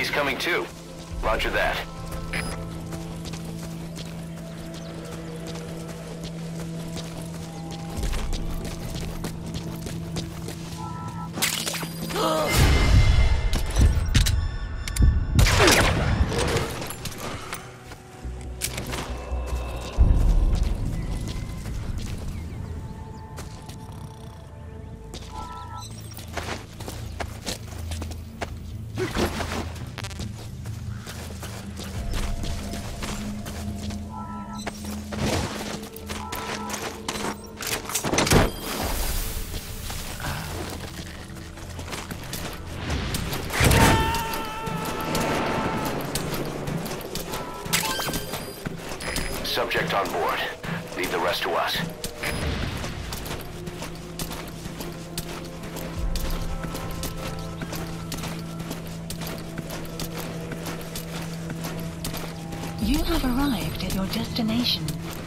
He's coming too. Roger that. Subject on board. Leave the rest to us. You have arrived at your destination.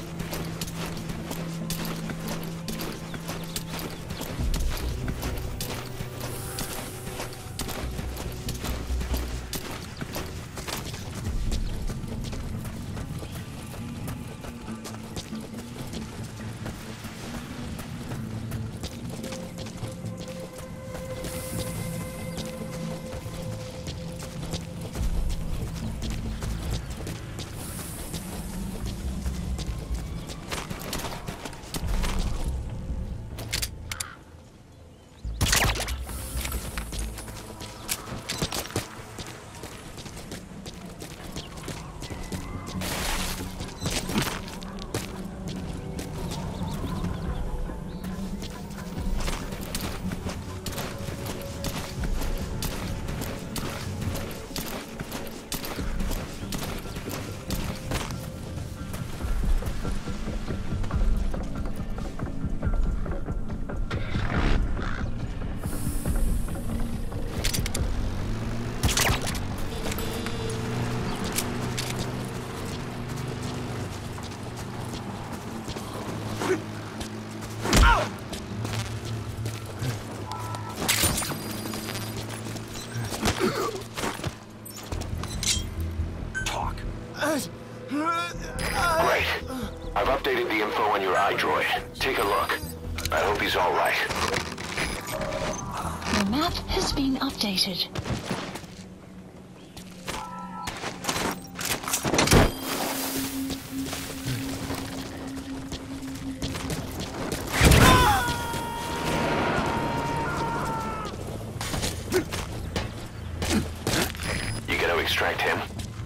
Great. I've updated the info on your iDroid. Take a look. I hope he's all right. The map has been updated. You gonna extract him?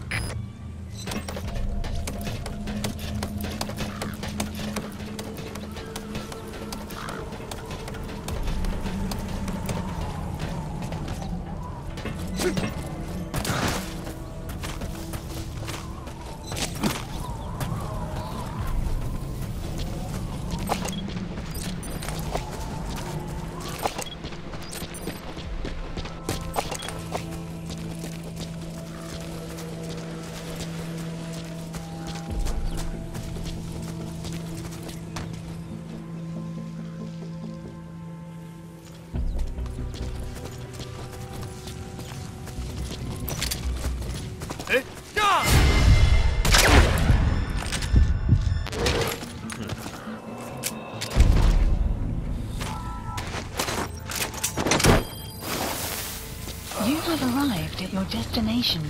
You have arrived at your destination.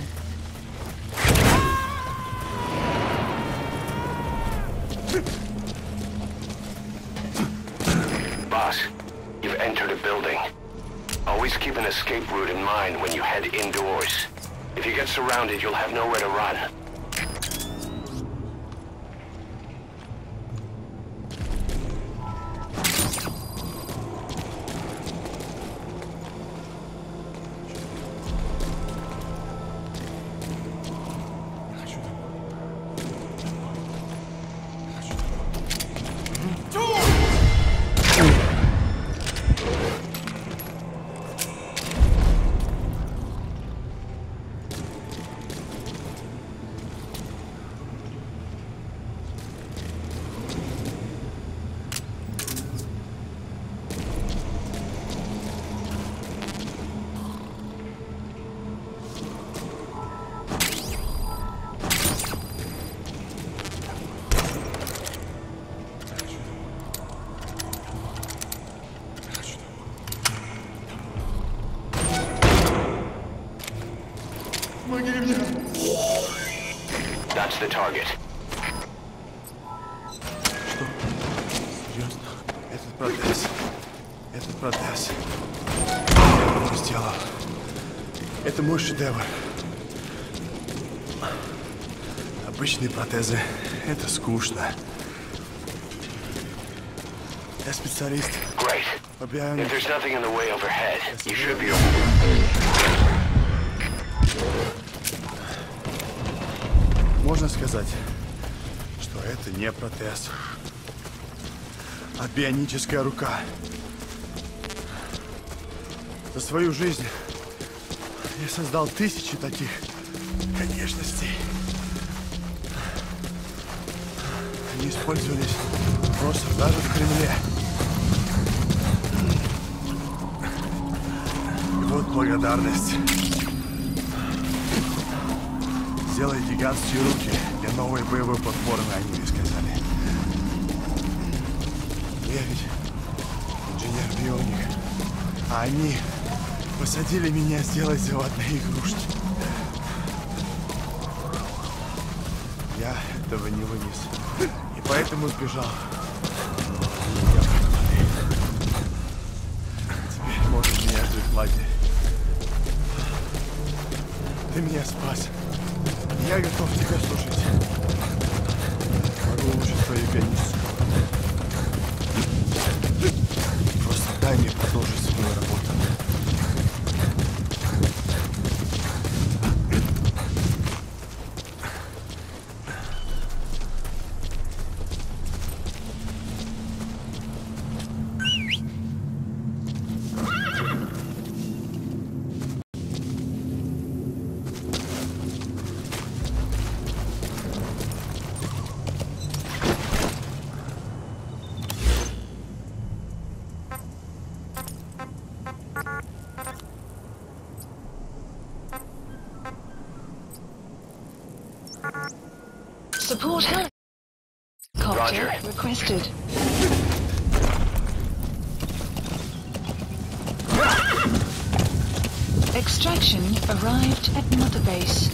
Boss, you've entered a building. Always keep an escape route in mind when you head indoors. If you get surrounded, you'll have nowhere to run. That's the target. Что? Серьезно? Этот протез. Этот протез. Я его сделал. Это мой шедевр. Обычные протезы — это скучно. Я специалист. Great. По бионике. If there's nothing in the way overhead, you should be able... Можно сказать, что это не протез, а бионическая рука. За свою жизнь я создал тысячи таких конечностей. Они использовались просто даже в Кремле. И вот благодарность. Сделай гигантские руки для новой боевой платформы, они мне сказали. Я ведь инженер-бионик. А они посадили меня сделать заводные игрушки. Я этого не вынес. И поэтому сбежал. Я прокладываю. Теперь можно меня ждать в лагере. Ты меня спас. Я готов тебя слушать. Могу улучшить твою пианисту. Просто дай мне продолжить свою работу. Support helicopter Roger. requested. Extraction arrived at Mother Base.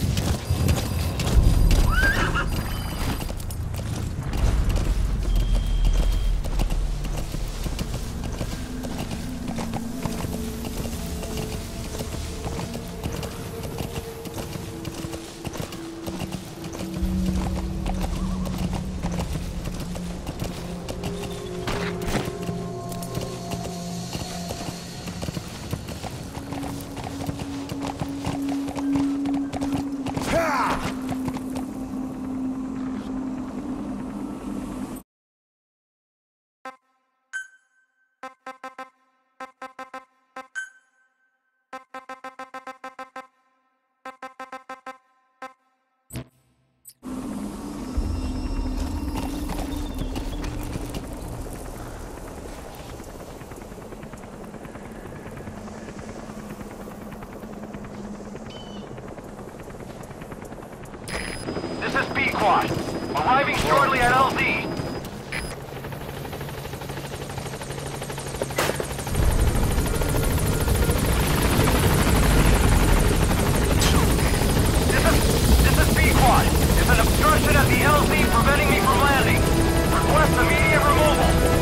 This is B-Quad. Arriving shortly at LZ. This is B-Quad. There's an obstruction at the LZ preventing me from landing. Request immediate removal.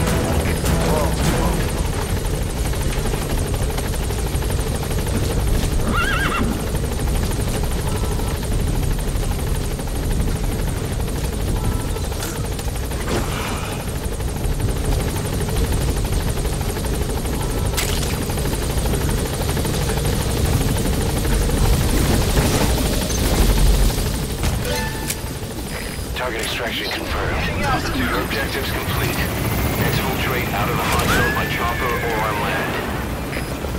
Target extraction confirmed. Your objectives complete. Exfiltrate out of the hot zone by chopper or on land.